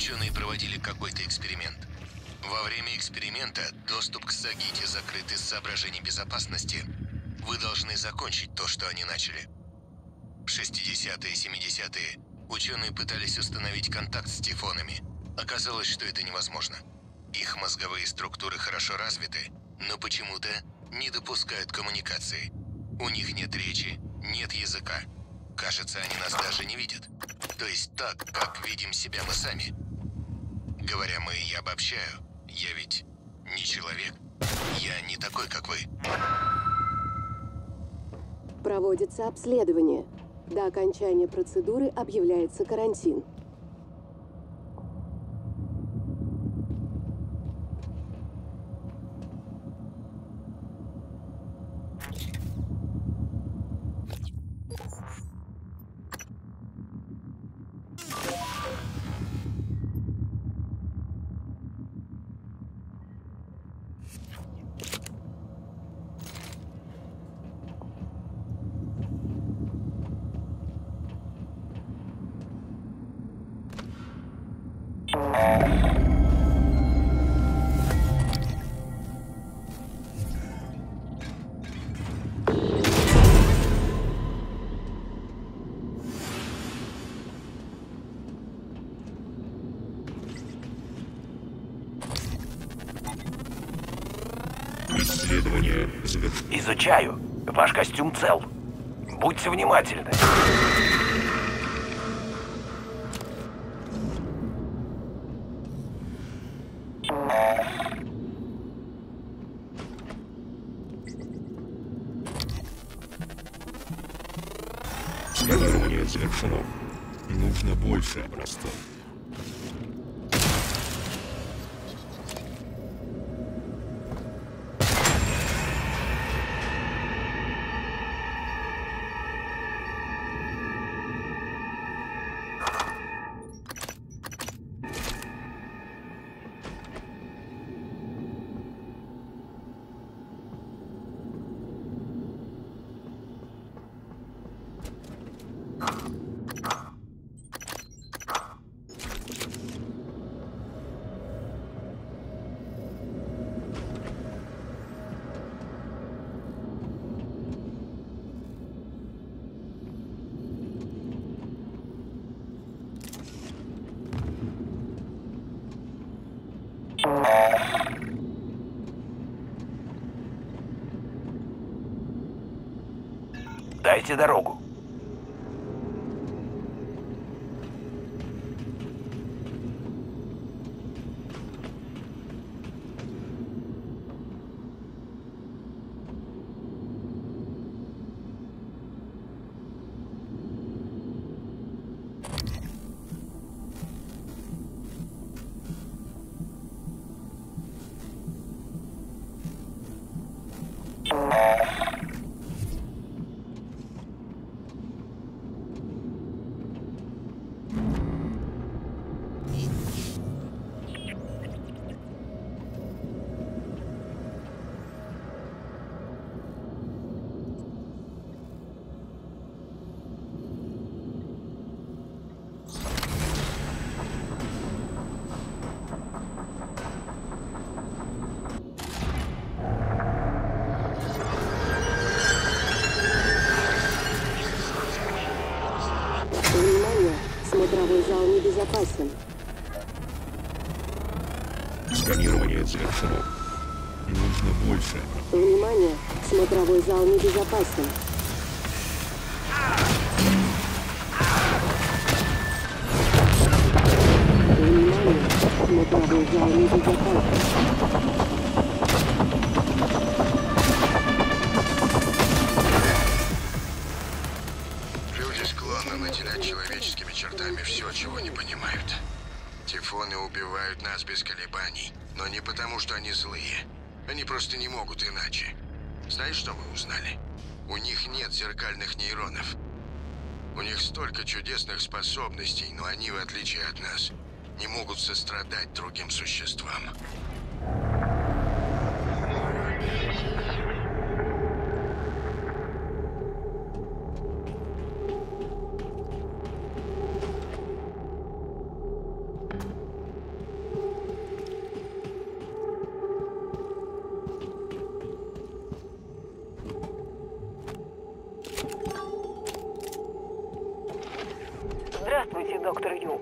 Ученые проводили какой-то эксперимент. Во время эксперимента доступ к Сагите закрыт из соображений безопасности. Вы должны закончить то, что они начали. В 60-е и 70-е ученые пытались установить контакт с тифонами. Оказалось, что это невозможно. Их мозговые структуры хорошо развиты, но почему-то не допускают коммуникации. У них нет речи, нет языка. Кажется, они нас даже не видят. То есть так, как видим себя мы сами. Говоря мы, я обобщаю. Я ведь не человек. Я не такой, как вы. Проводится обследование. До окончания процедуры объявляется карантин. Исследование завершено. Изучаю. Ваш костюм цел. Будьте внимательны. Сканирование завершено. Нужно больше образцов. Дайте дорогу. Смотровой зал небезопасен. Сканирование завершено. Нужно больше. Внимание! Смотровой зал небезопасен. Внимание! Смотровой зал небезопасен. Люди склонны наделять человеческими чертами все, чего не понимают. Тифоны убивают нас без колебаний, но не потому, что они злые. Они просто не могут иначе. Знаешь, что мы узнали? У них нет зеркальных нейронов. У них столько чудесных способностей, но они, в отличие от нас, не могут сострадать другим существам. Смотрю.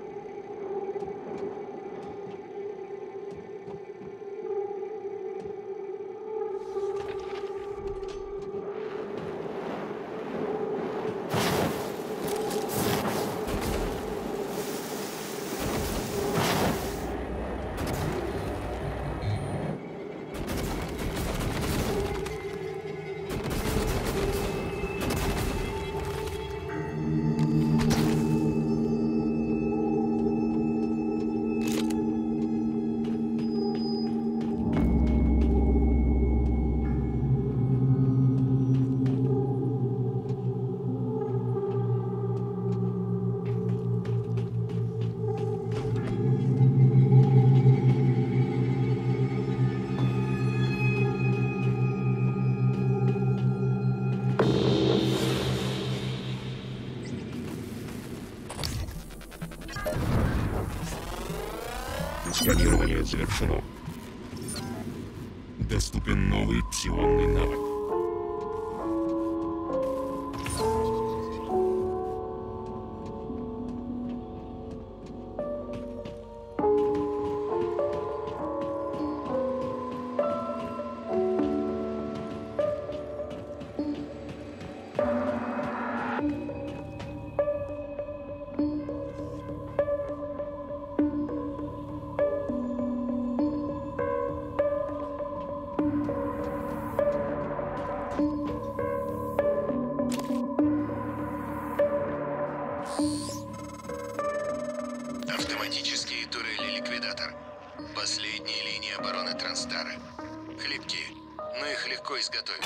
Сканирование завершено. Доступен новый псионный навык. Автоматические турели ликвидатор. Последняя линия обороны Транстара. Хлипкие, но их легко изготовить.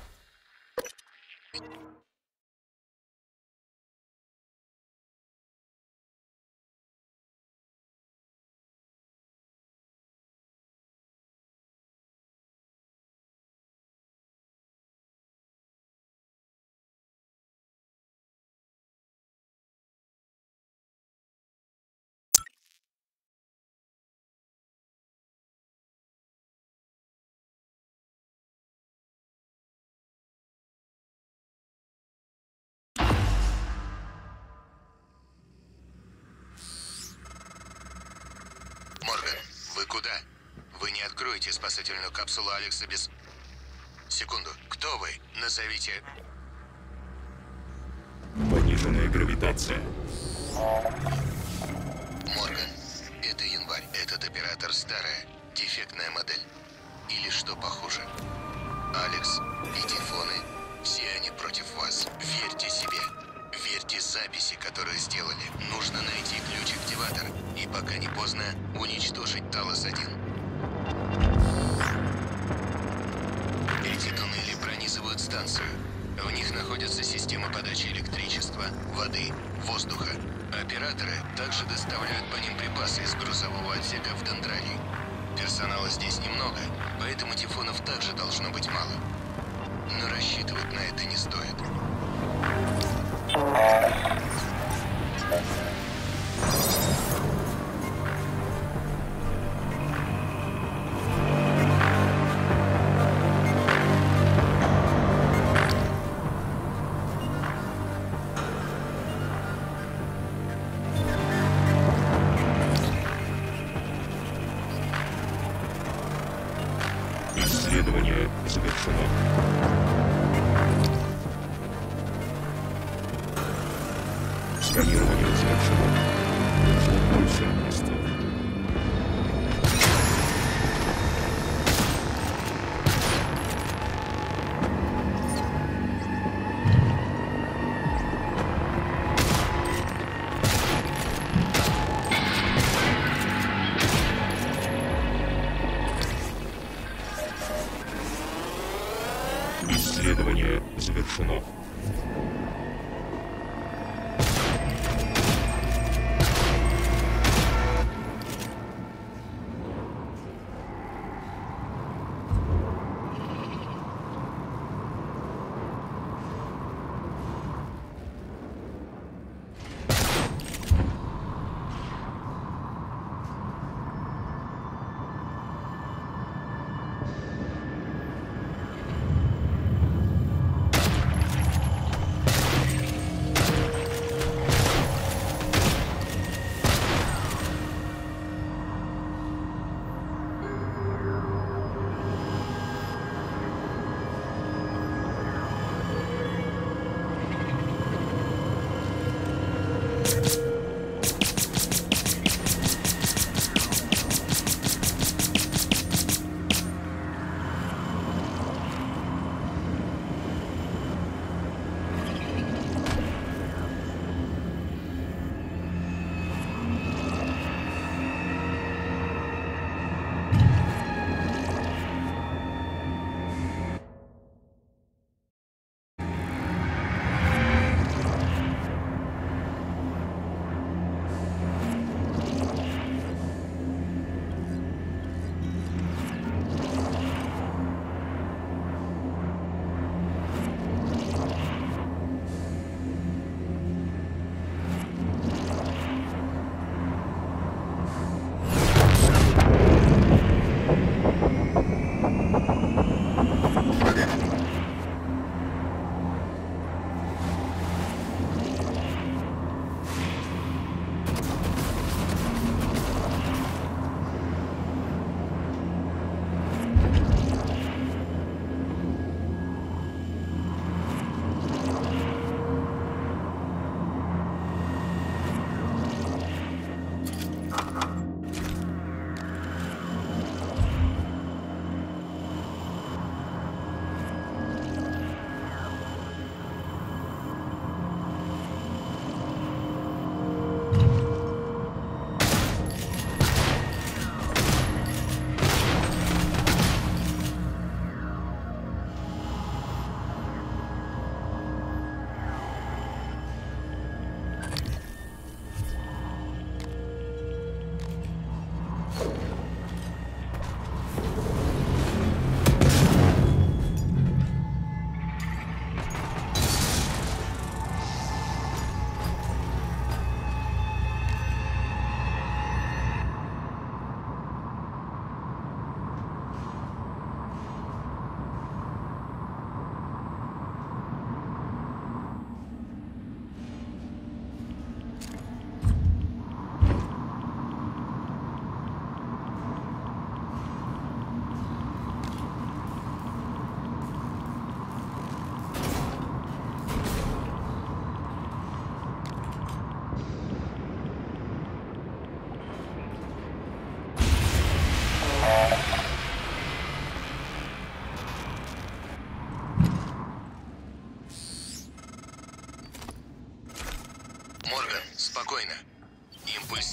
Морган, вы куда? Вы не откроете спасательную капсулу Алекса без... Секунду, кто вы? Назовите... Пониженная гравитация. Морган, это январь. Этот оператор старая, дефектная модель. Или что похуже. Алекс и Тифоны, все они против вас. Верьте себе. Верьте записи, которые сделали. Нужно найти ключ-активатор. И пока не поздно, уничтожить Талос-1. Эти туннели пронизывают станцию. В них находятся системы подачи электричества, воды, воздуха. Операторы также доставляют по ним припасы из грузового отсека в Дендрарий. Персонала здесь немного, поэтому Тифонов также должно быть мало. Но рассчитывать на это не стоит. Исследование завершено. Сканирование завершено. Нужно больше образцов. Исследование завершено.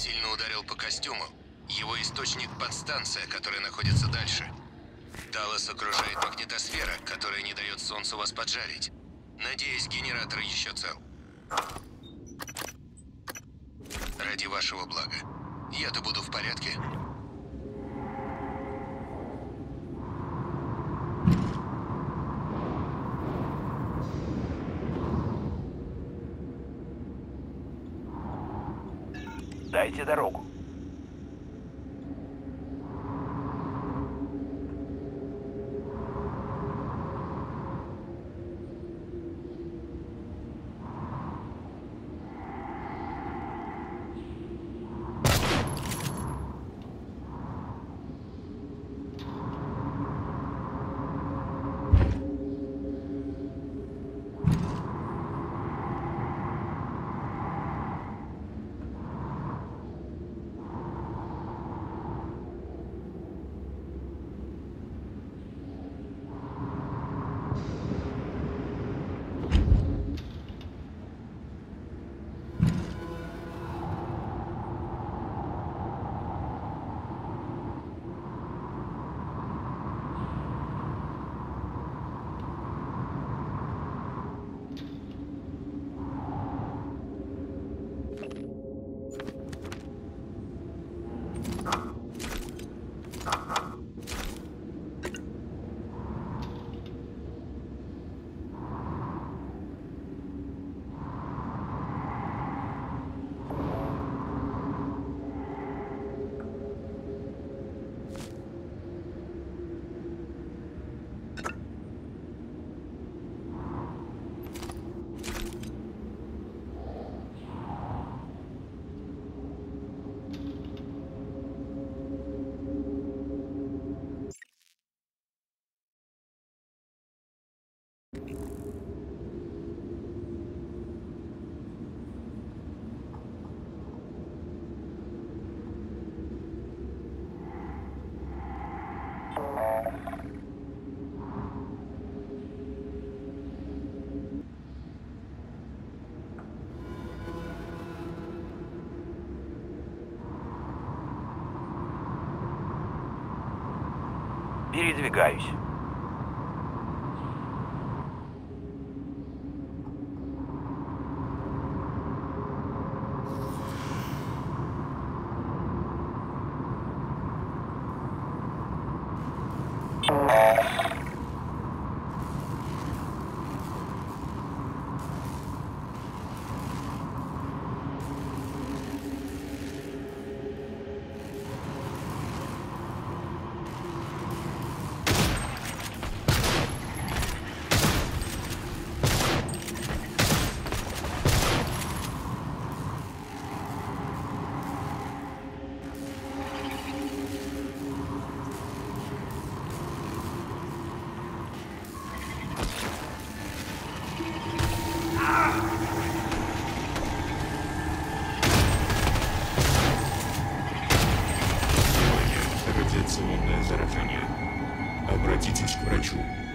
сильно ударил по костюму. Его источник — подстанция, которая находится дальше. Даллас окружает магнитосфера, которая не дает Солнцу вас поджарить. Надеюсь, генератор еще цел. Ради вашего блага. Я-то буду в порядке. Дайте дорогу. Передвигаюсь. Радиационное заражение. Обратитесь к врачу.